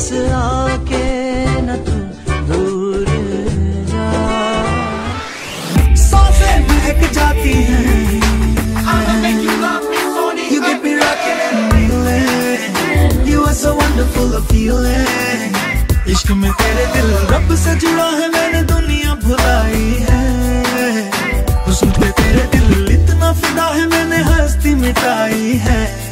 पास आके न तू दूर जा। सांसें महक जाती हैं, you get me rocking and reeling, you are so wonderful a feeling। इश्क में तेरे दिल रब से जुड़ा है, मैंने दुनिया भुलाई है। हुस्न पे तेरे दिल इतना फिदा है, मैंने हस्ती मिटाई है।